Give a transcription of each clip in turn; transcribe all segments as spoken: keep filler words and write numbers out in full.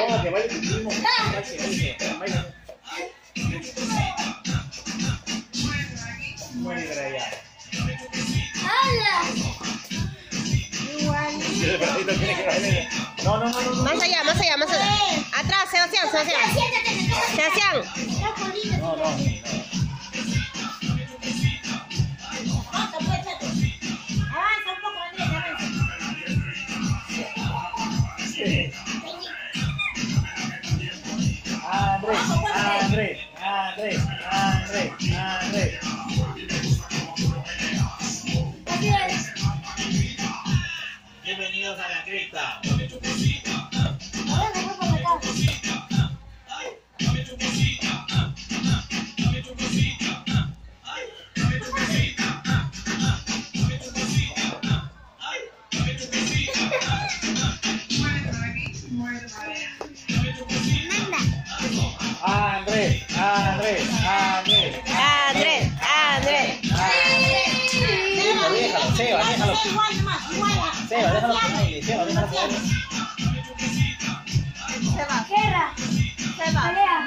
No, que baile tu primo. Baila. Muy bien allá. No, no, no, no. Más allá, más allá, más allá. Atrás, Sebastián, Sebastián. Sebastián. No, no. Andrés, Andrés, Andrés, Andrés, Andrés. Bienvenidos a la cripta. Andrés, Andrés, Andrés, Andrés, Andrés. Déjalo, Seba, déjalo. Seba, déjalo con aire, Seba, déjalo con aire. Seba, guerra. Seba, pelea.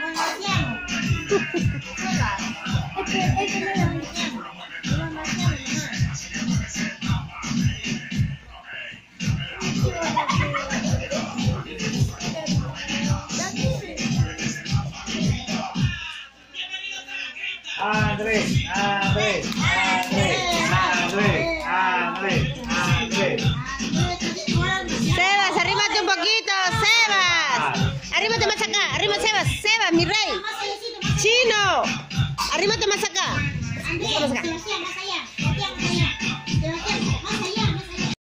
Seba. Este, este no es marciano. No es marciano. Andrés, Andrés, Andrés, Andrés, Andrés, Andrés. Sebas, arrímate un poquito, Sebas. Arrímate más acá, arrímate, Sebas, Sebas, mi rey. Chino, arrímate más acá. Andrés, más allá.